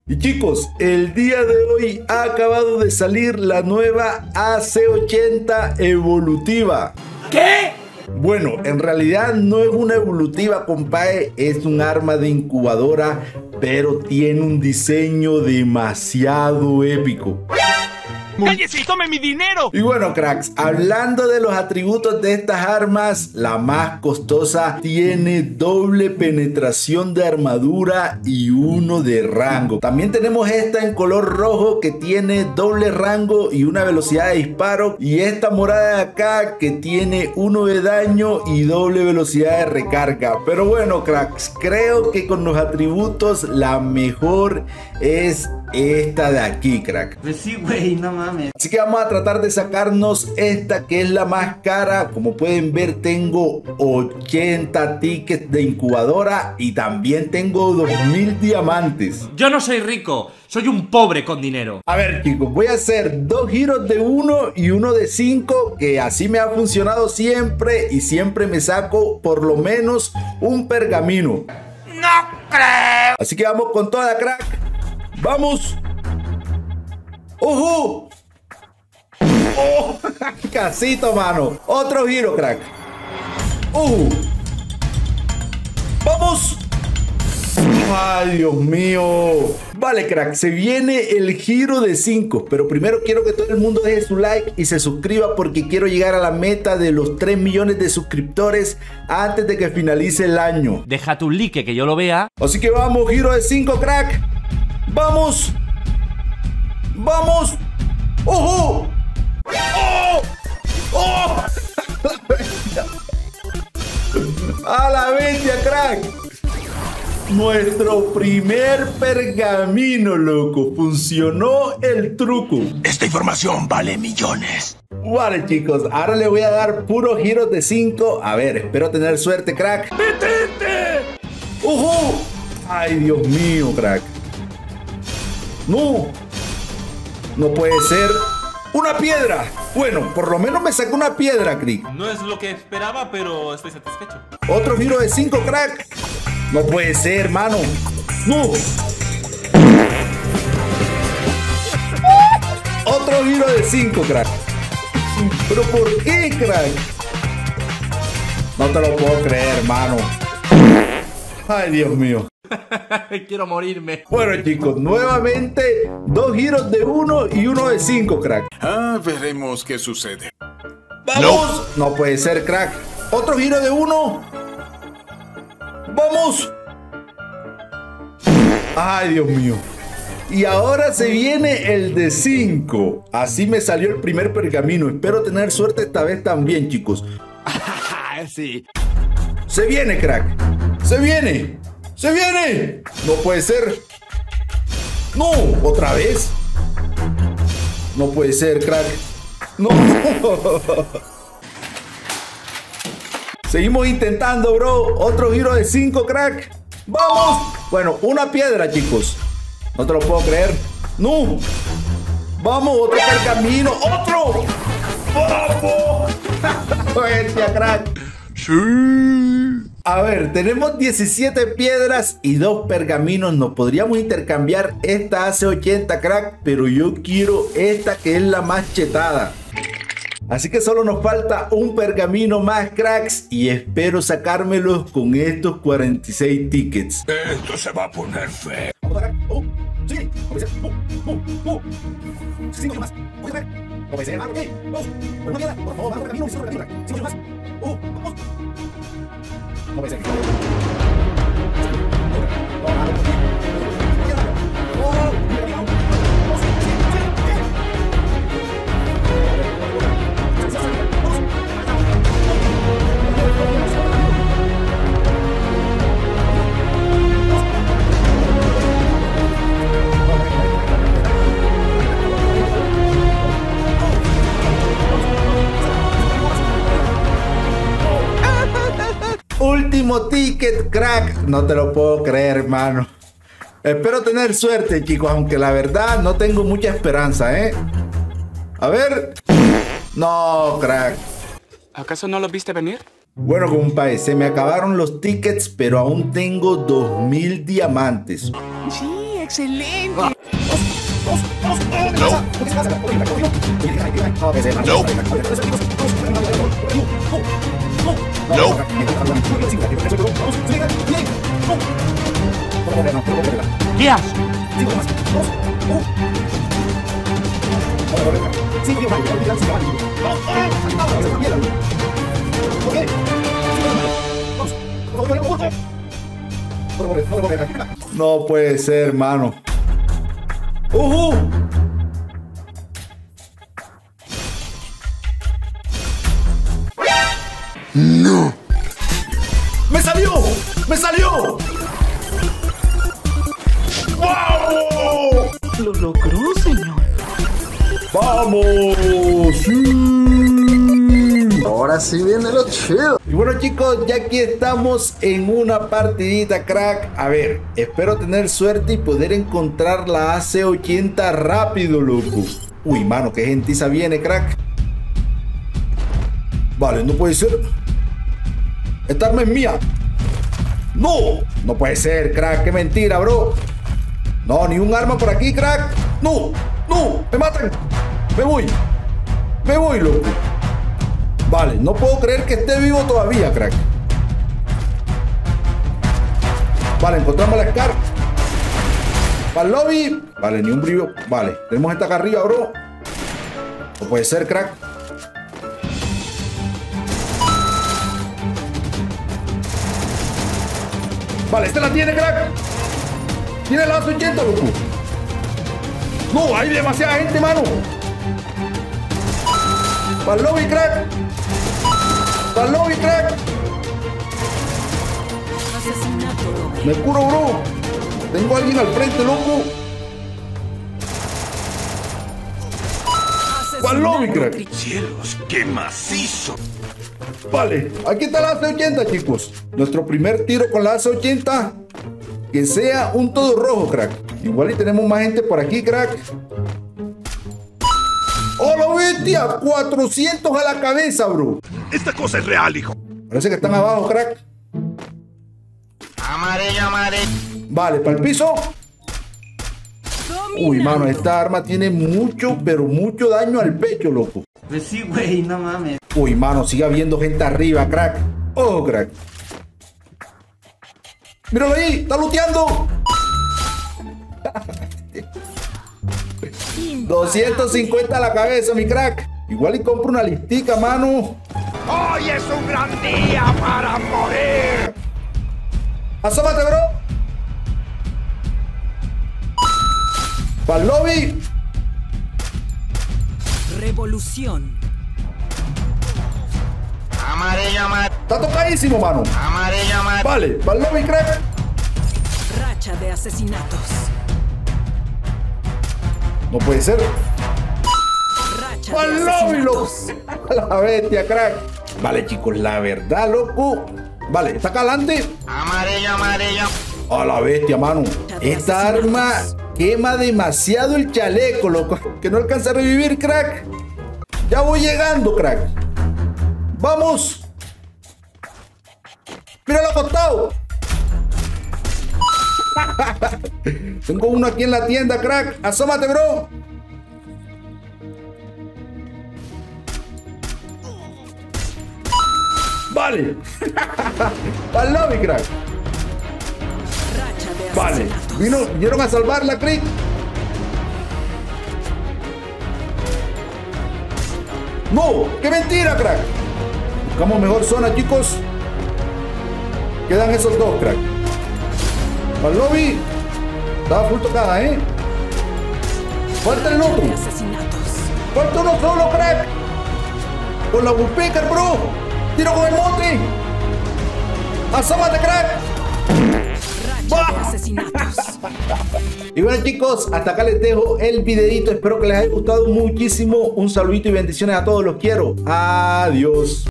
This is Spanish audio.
Y chicos, el día de hoy ha acabado de salir la nueva AC-80 evolutiva. ¿Qué? Bueno, en realidad no es una evolutiva, compadre, es un arma de incubadora, pero tiene un diseño demasiado épico. ¡Cállese y tome mi dinero! Y bueno, cracks, hablando de los atributos de estas armas, la más costosa tiene doble penetración de armadura y uno de rango. También tenemos esta en color rojo que tiene doble rango y una velocidad de disparo. Y esta morada de acá que tiene uno de daño y doble velocidad de recarga. Pero bueno, cracks, creo que con los atributos la mejor es esta de aquí, crack. Pues sí, güey, no mames. Así que vamos a tratar de sacarnos esta que es la más cara. Como pueden ver, tengo 80 tickets de incubadora y también tengo 2000 diamantes. Yo no soy rico, soy un pobre con dinero. A ver, chicos, voy a hacer 2 giros de 1 y uno de 5, que así me ha funcionado siempre y siempre me saco por lo menos un pergamino. ¡No creo! Así que vamos con toda, crack. ¡Vamos! ¡Ojo! ¡Oh! Casito, mano. Otro giro, crack. ¡Vamos! ¡Ay, Dios mío! Vale, crack, se viene el giro de 5. Pero primero quiero que todo el mundo deje su like y se suscriba, porque quiero llegar a la meta de los 3 millones de suscriptores antes de que finalice el año. Deja tu like que yo lo vea. Así que vamos, giro de 5, crack. ¡Vamos! ¡Vamos! ¡Ojo! ¡Oh! ¡Oh! ¡A la bestia, crack! Nuestro primer pergamino, loco. Funcionó el truco. Esta información vale millones. Vale, chicos, ahora le voy a dar puros giros de 5. A ver, espero tener suerte, crack. ¡Detente! ¡Ojo! ¡Ay, Dios mío, crack! ¡No! No puede ser. ¡Una piedra! Bueno, por lo menos me sacó una piedra, Crick. No es lo que esperaba, pero estoy satisfecho. Otro giro de 5, crack. No puede ser, mano. ¡No! Otro giro de 5, crack. ¿Pero por qué, crack? No te lo puedo creer, hermano. Ay, Dios mío. Quiero morirme. Bueno, chicos, nuevamente 2 giros de 1 y uno de 5, crack. Veremos qué sucede. ¡Vamos! No puede ser, crack. Otro giro de 1. ¡Vamos! ¡Ay, Dios mío! Y ahora se viene el de 5. Así me salió el primer pergamino. Espero tener suerte esta vez también, chicos. Sí. ¡Se viene, crack! ¡Se viene! ¡Se viene! ¡No puede ser! ¡No! ¿Otra vez? No puede ser, crack. ¡No! Seguimos intentando, bro. Otro giro de 5, crack. ¡Vamos! Bueno, una piedra, chicos. No te lo puedo creer. ¡No! ¡Vamos! ¡Otro pergamino! ¡Otro! ¡Vamos! ¡Bestia, crack! Sí. A ver, tenemos 17 piedras y 2 pergaminos. Nos podríamos intercambiar esta AC-80, crack, pero yo quiero esta que es la más chetada. Así que solo nos falta un pergamino más, cracks, y espero sacármelos con estos 46 tickets. Esto se va a poner feo. Sí, cinco más. No puede ser, hermano. Vamos. Una piedra, por favor, vamos, pergamino, 5 más. Vamos. No puede ser. Último ticket, crack. No te lo puedo creer, hermano. Espero tener suerte, chicos, aunque la verdad no tengo mucha esperanza, ¿eh? A ver. No, crack. ¿Acaso no lo viste venir? Bueno, compadre, se me acabaron los tickets, pero aún tengo 2000 diamantes. Sí, excelente. ¿Qué haces? No puede ser, hermano. ¡No! ¡Me salió! ¡Me salió! ¡Wow! Lo logró, señor. ¡Vamos! ¡Sí! Ahora sí viene lo chido. Y bueno, chicos, ya aquí estamos en una partidita, crack. A ver, espero tener suerte y poder encontrar la AC-80 rápido, loco. Uy, mano, qué gentiza viene, crack. Vale, no puede ser. Esta arma es mía. No, no puede ser, crack. Qué mentira, bro. No, ni un arma por aquí, crack. No, no, me matan. Me voy, loco. Vale, no puedo creer que esté vivo todavía, crack. Vale, encontramos la Scar. Para el lobby. Vale, ni un brillo. Vale, tenemos esta acá arriba, bro. No puede ser, crack. Vale, esta la tiene, crack. Tiene la 80, loco. No, hay demasiada gente, mano. Para el lobby, crack. Para el lobby, crack. Me curo, bro. Tengo a alguien al frente, loco. Para el lobby, crack. Cielos, qué macizo. Vale, aquí está la AC-80, chicos. Nuestro primer tiro con la AC-80. Que sea un todo rojo, crack. Igual y tenemos más gente por aquí, crack. ¡Oh, la bestia! 400 a la cabeza, bro. Esta cosa es real, hijo. Parece que están abajo, crack. Amarillo, amarillo. Vale, para el piso. Uy, mano, esta arma tiene mucho, pero mucho daño al pecho, loco. Pues sí, güey, no mames. Uy, mano, sigue habiendo gente arriba, crack. Oh, crack. Míralo ahí, está looteando. 250 a la cabeza, mi crack. Igual y compro una listica, mano. Hoy es un gran día para morir. Asómate, bro. Para el lobby. Revolución. Amarillo, amarillo. Está tocadísimo, mano. Amarillo, amarillo. Vale, para el lobby, crack. Racha de asesinatos. No puede ser. Racha ¡Para de el lobby, loco! asesinatos. La bestia, crack. Vale, chicos, la verdad, loco. Vale, está acá adelante. Amarillo, amarillo. A la bestia, mano. Esta arma quema demasiado el chaleco, loco. Que no alcanza a revivir, crack. Ya voy llegando, crack. ¡Vamos! ¡Míralo acostado! Tengo uno aquí en la tienda, crack. Asómate, bro. Vale. Para el lobby, crack. Racha de Vale. asesinatos. Vinieron a salvarla, crack. No, qué mentira, crack. Buscamos mejor zona, chicos. Quedan esos dos, crack. Para el lobby. Estaba full tocada, ¿eh? Falta el otro. De asesinatos. Falta uno solo, crack. Con la Woodpecker, bro. Tiro con el monte. Asómate, crack. Racha de asesinatos. Y bueno, chicos, hasta acá les dejo el videito. Espero que les haya gustado muchísimo. Un saludito y bendiciones a todos. Los quiero. Adiós.